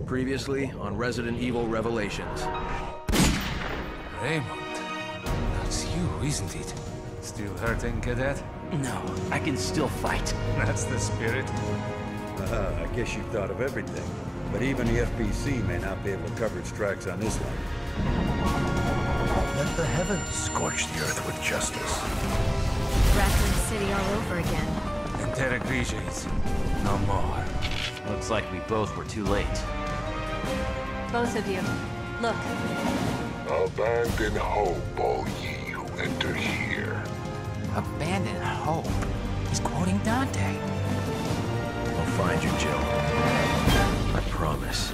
Previously on Resident Evil Revelations. Raymond, that's you, isn't it? Still hurting, cadet? No, I can still fight. That's the spirit. I guess you've thought of everything. But even the FBC may not be able to cover its tracks on this one. Let the heavens scorch the earth with justice. Raccoon City all over again. And Terra Grigia is no more. Looks like we both were too late. Both of you. Look. Abandon hope, all ye who enter here. Abandon hope? He's quoting Dante. I'll find you, Jill. I promise.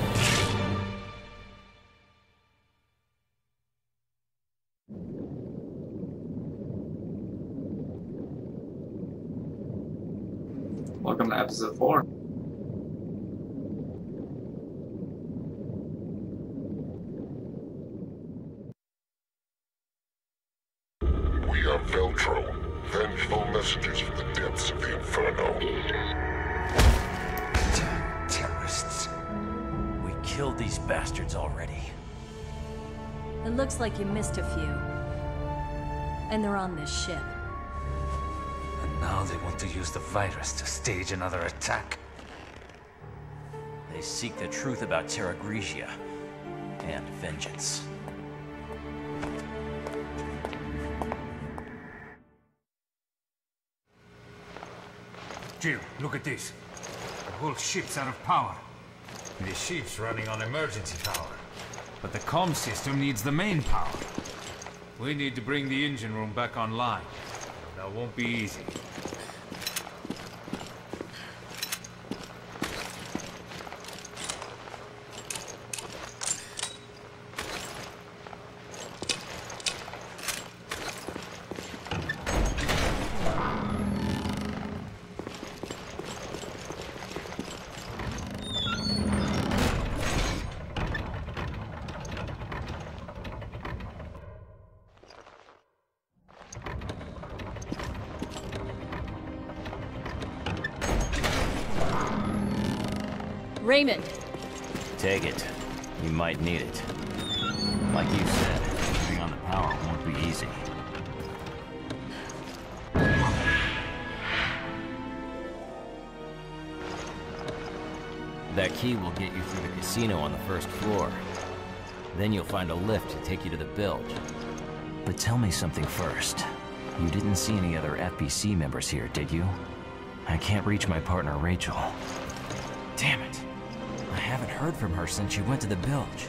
Welcome to episode 4. We are Veltro, vengeful messengers from the depths of the Inferno. Terrorists. We killed these bastards already. It looks like you missed a few. And they're on this ship. And now they want to use the virus to stage another attack. They seek the truth about Terra Grigia and vengeance. Jill, look at this. The whole ship's out of power. The ship's running on emergency power. But the comm system needs the main power. We need to bring the engine room back online. That won't be easy. Raymond! Take it. You might need it. Like you said, turning on the power won't be easy. That key will get you through the casino on the first floor. Then you'll find a lift to take you to the bilge. But tell me something first. You didn't see any other FBC members here, did you? I can't reach my partner, Rachel. Damn it. I haven't heard from her since she went to the bilge.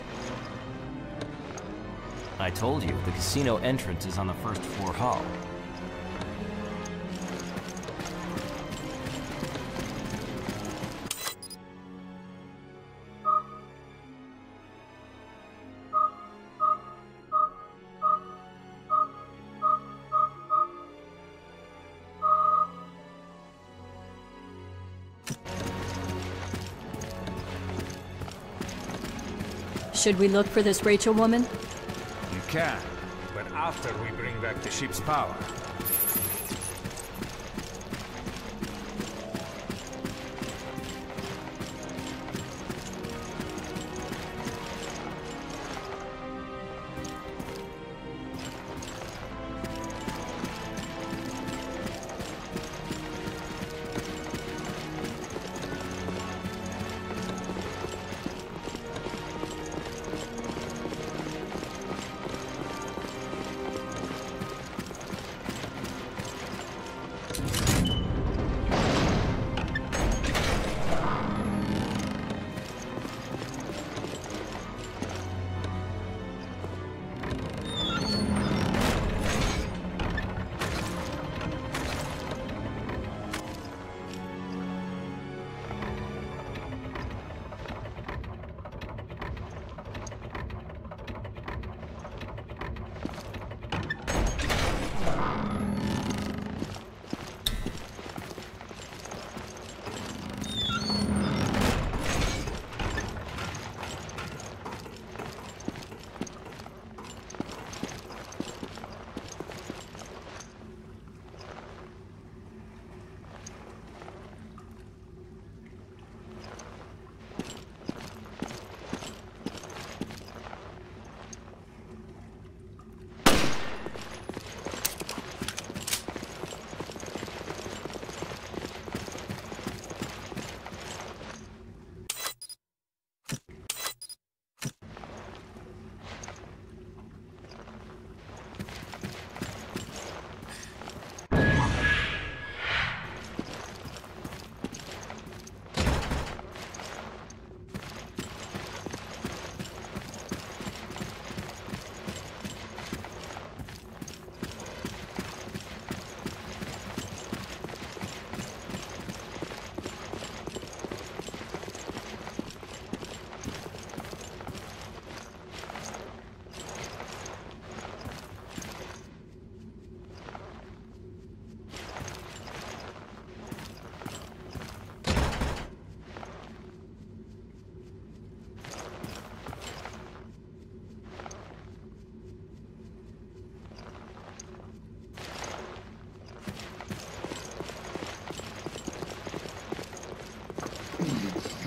I told you, the casino entrance is on the first floor hall. Should we look for this Rachel woman? You can, but after we bring back the ship's power.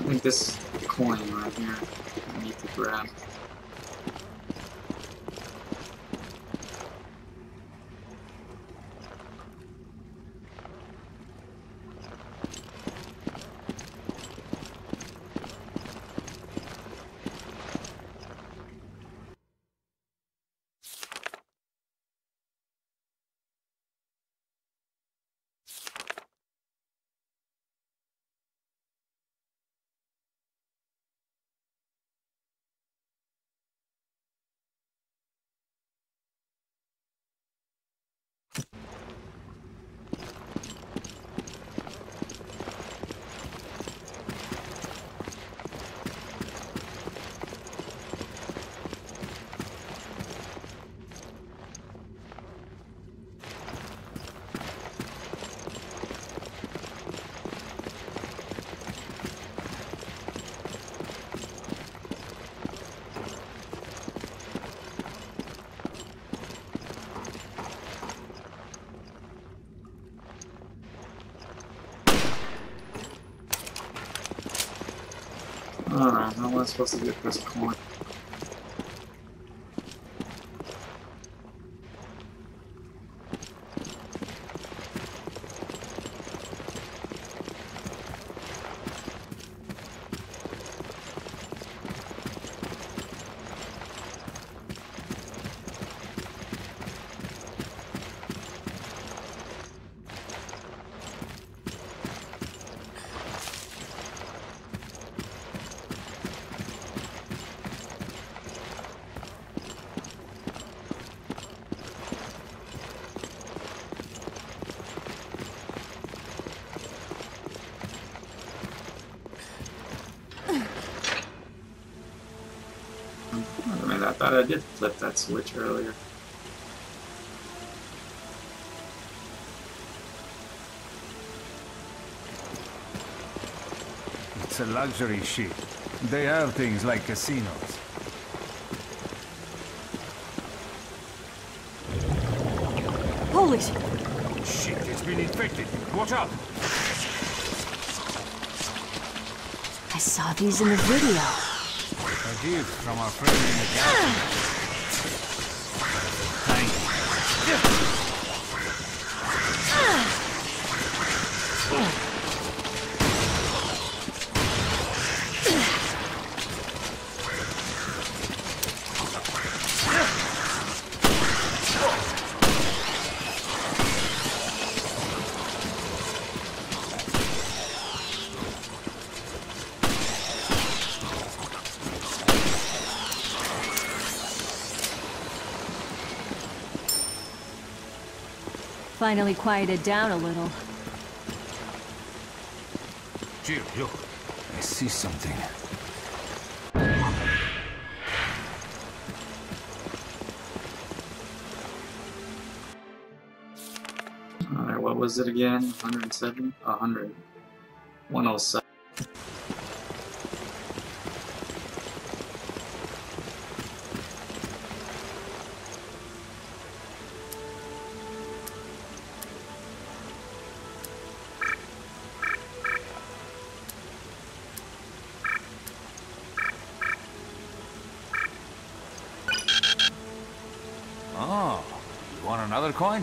think this is the coin right here I need to grab. Alright, how am I supposed to get this coin? I thought I did flip that switch earlier. It's a luxury ship. They have things like casinos. Holy Shit, it's been infected. Watch out! I saw these in the video. A gift from our friend in the galaxy. Thank you. Finally quieted down a little. Jill, look. I see something. Alright, what was it again? 107? 100. 107. Oh, you want another coin?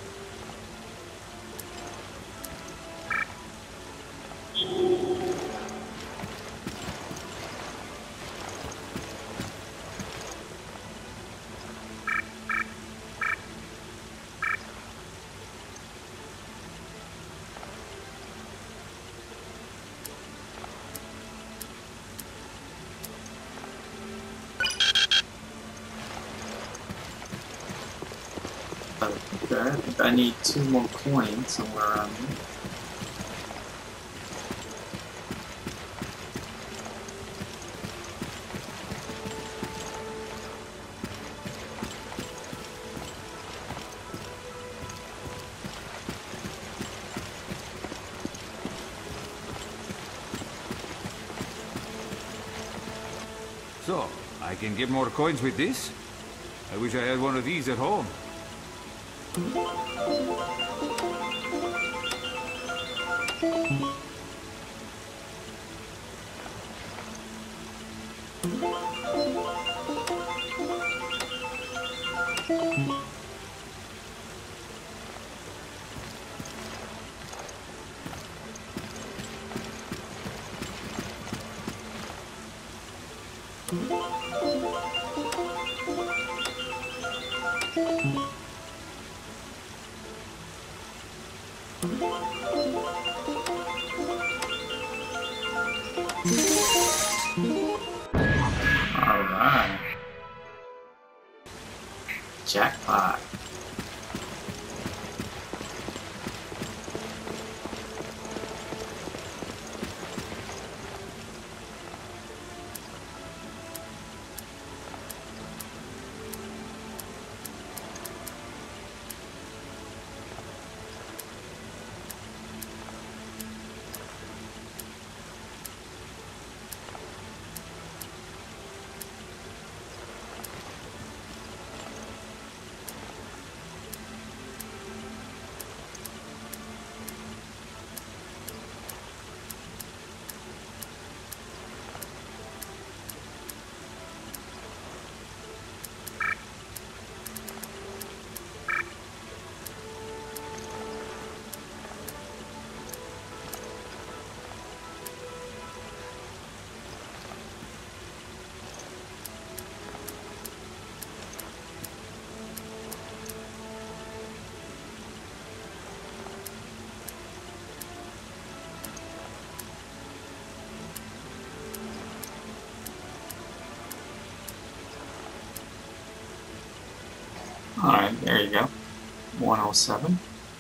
Okay, I think I need 2 more coins somewhere around here. So, I can get more coins with this? I wish I had one of these at home. Alright. Jackpot. Alright, there you go. 107.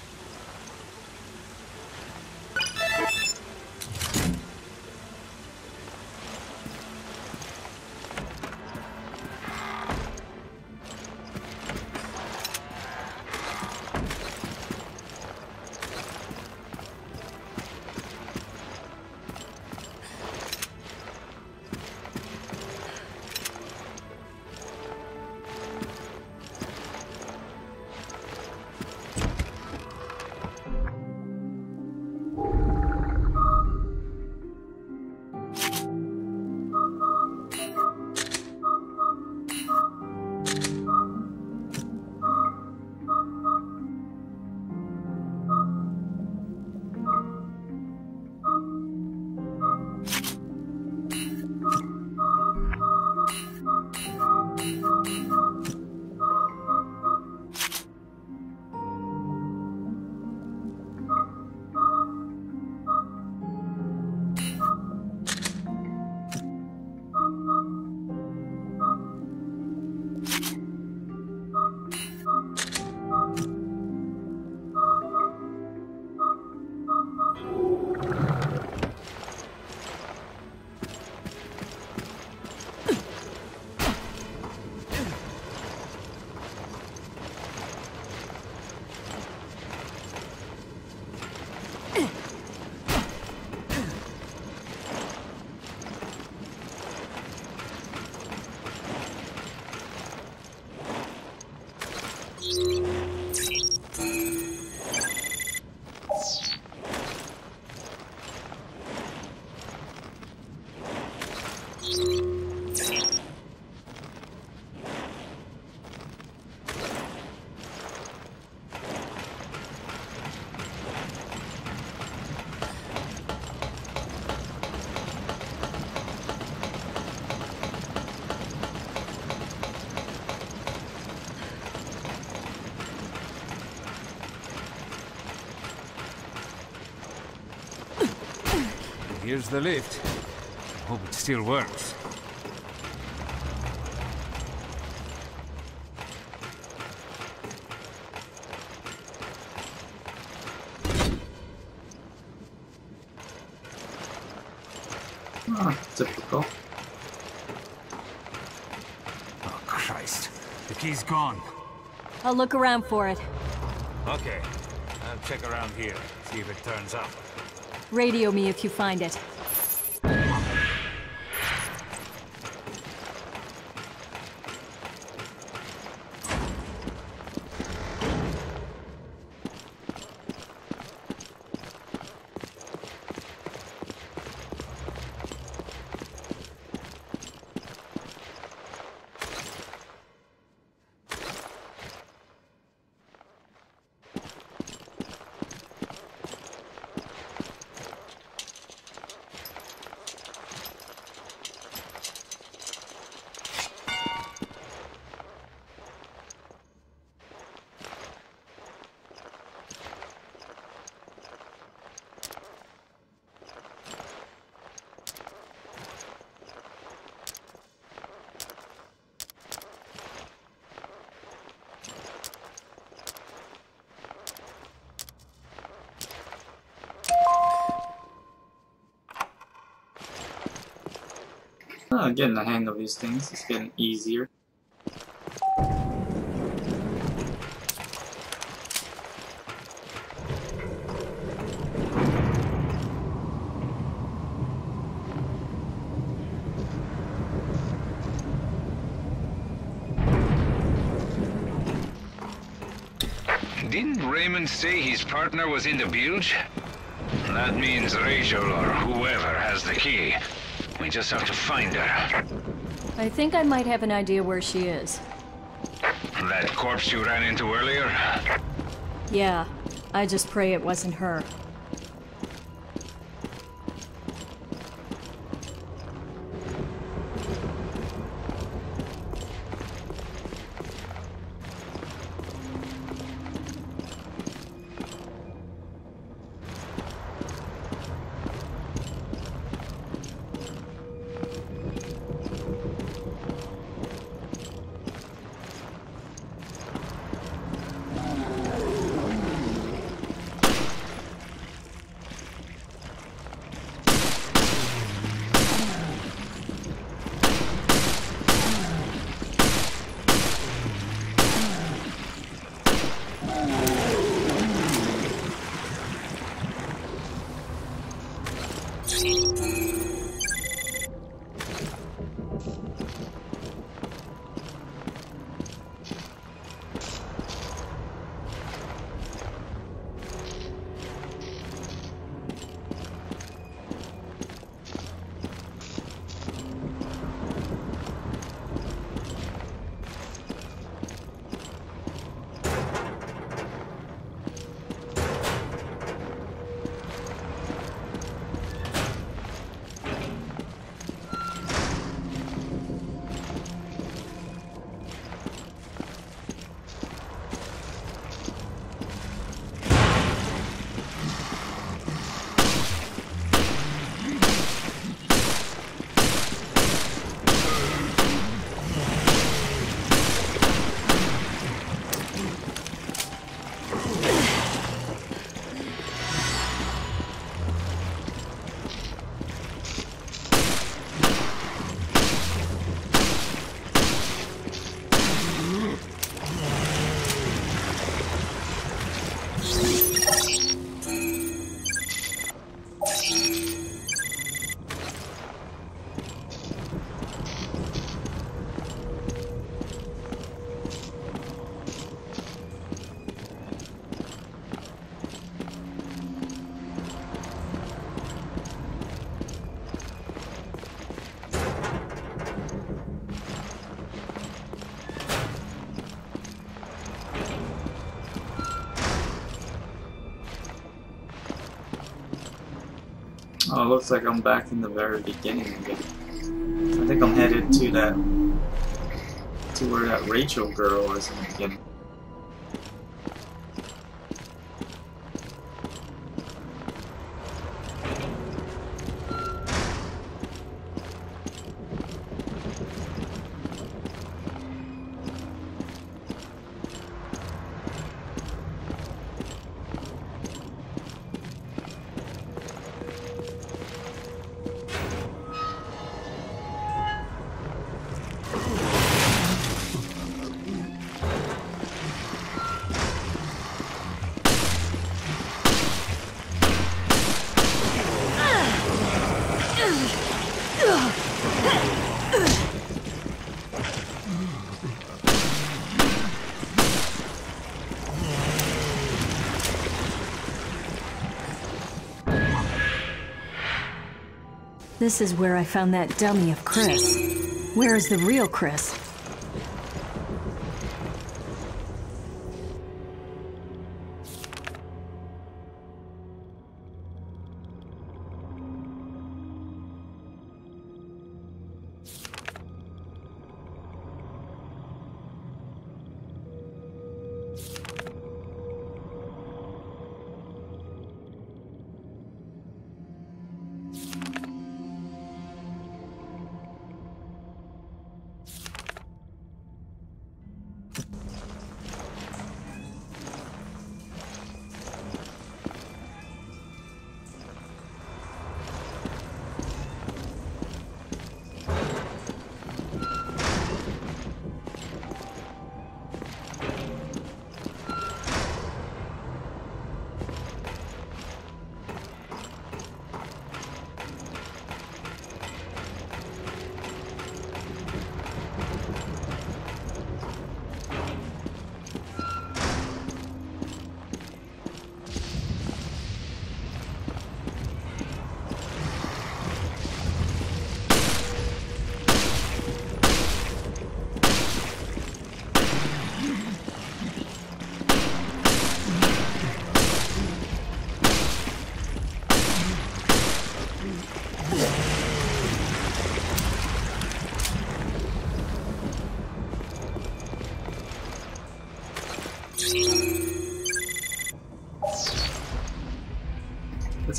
Here's the lift. Hope it still works. Typical. Oh, Christ. The key's gone. I'll look around for it. Okay. I'll check around here, see if it turns up. Radio me if you find it. Getting the hang of these things. It's getting easier. Didn't Raymond say his partner was in the bilge? That means Rachel or whoever has the key. We just have to find her. I think I might have an idea where she is. That corpse you ran into earlier? Yeah, I just pray it wasn't her. Oh, it looks like I'm back in the very beginning again. I think I'm headed to that, to where that Rachel girl was in the beginning. This is where I found that dummy of Chris. Where is the real Chris?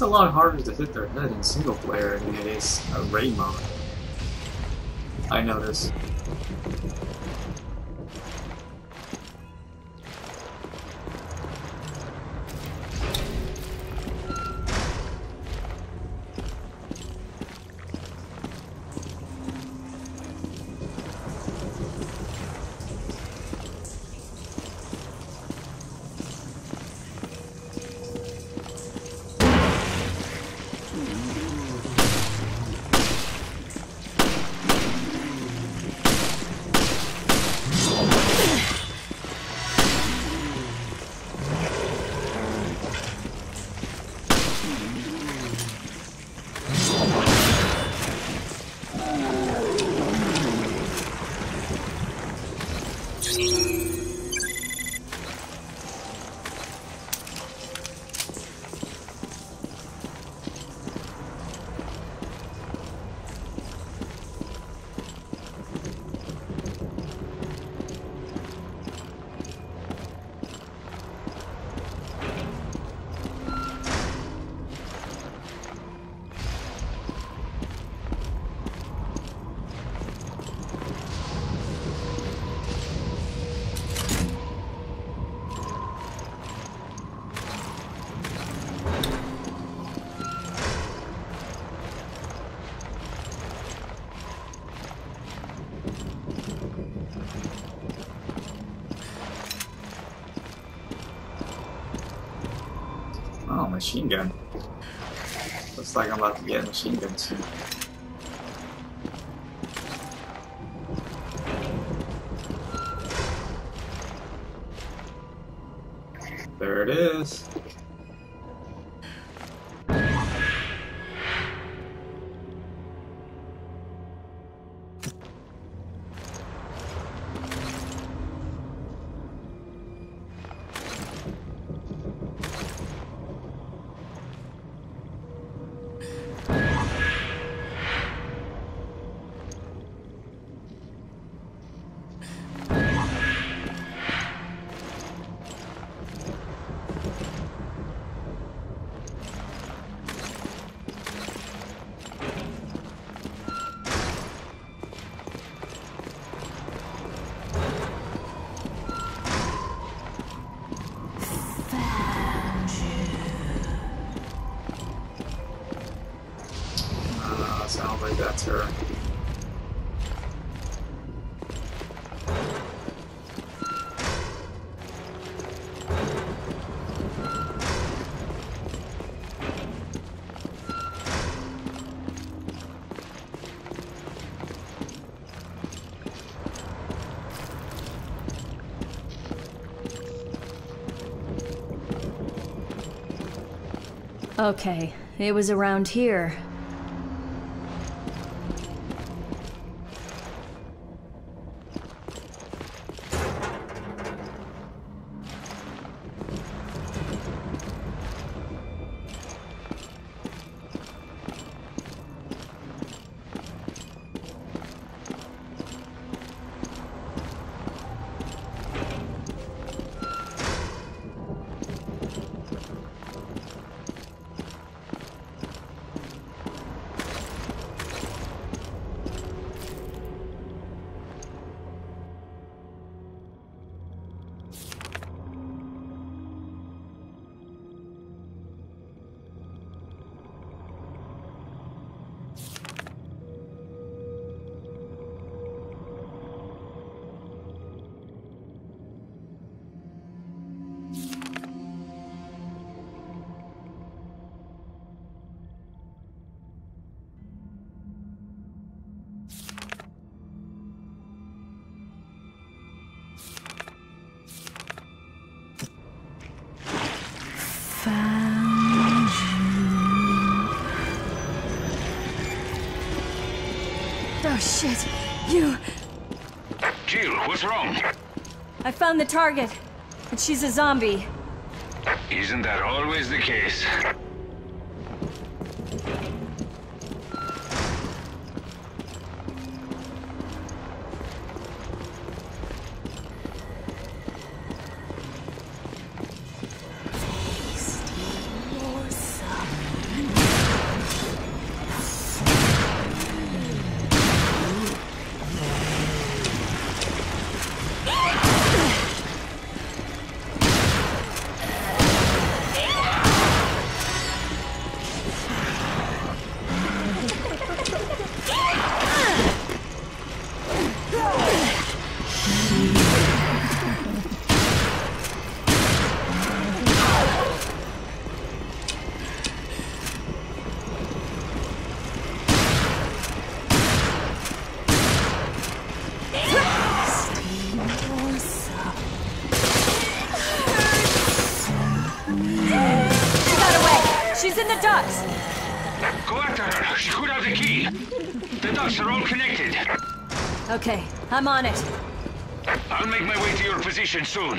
a lot harder to hit their head in single player than it is a raid mode. I noticed. Oh, machine gun. Looks like I'm about to get a machine gun soon. There it is. Sounds like that's her. Okay, it was around here. Found you. Oh shit, you. Jill, what's wrong? I found the target, and she's a zombie. Isn't that always the case? in the ducts! Go after her. She could have the key. The ducts are all connected. Okay, I'm on it. I'll make my way to your position soon.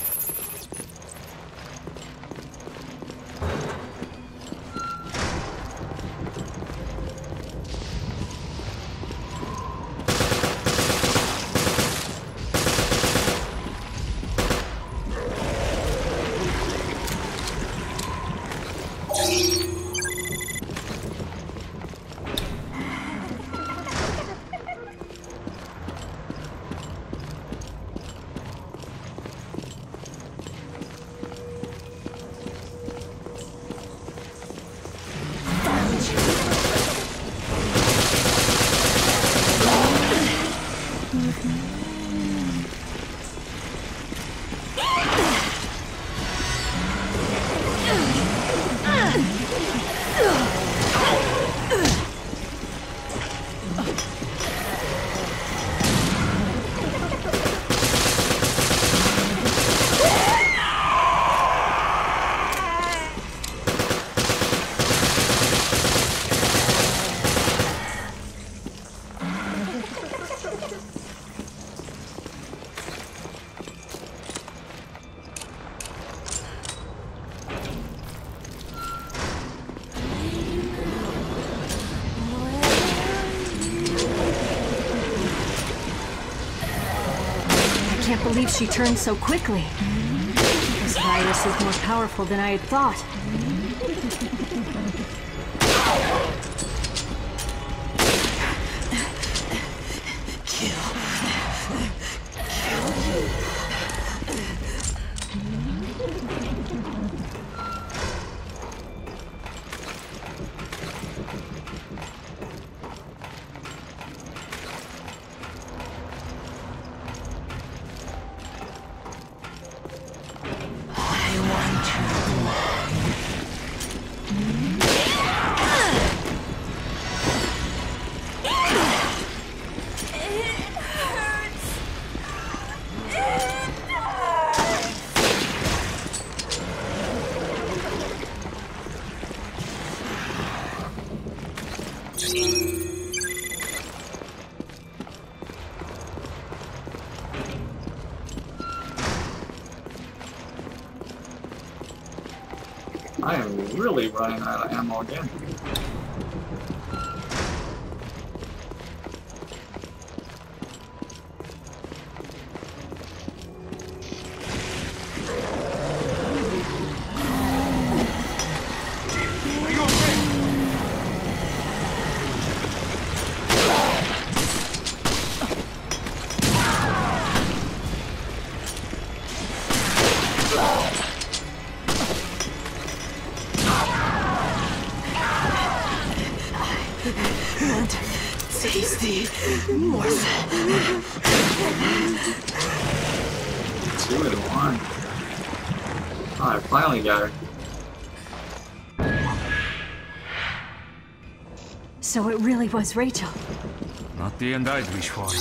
I can't believe she turned so quickly. This virus is more powerful than I had thought. I am really running out of ammo again. Tasty morsel. 2 in 1. Oh, I finally got her. So it really was Rachel. Not the end I'd wish for.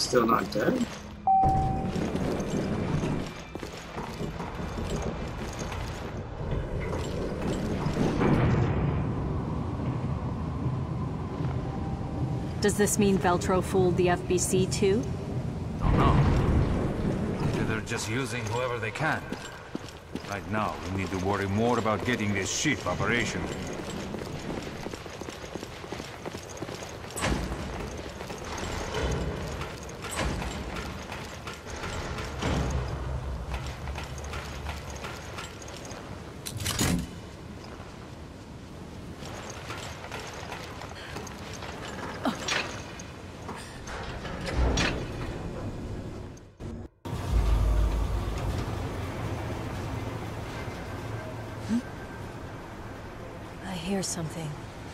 still not dead? Does this mean Veltro fooled the FBC too? Oh no. Maybe they're just using whoever they can. Right now, we need to worry more about getting this ship operational. I hear something.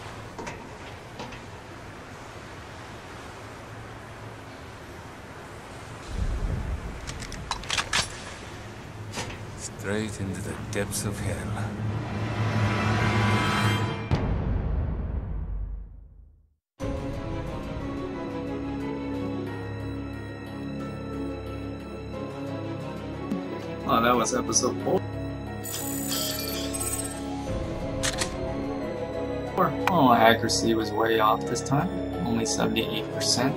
Straight into the depths of hell. Oh, that was episode 4. Oh, accuracy was way off this time. Only 78%.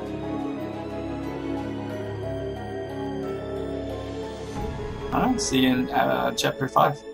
Alright, see you in chapter 5.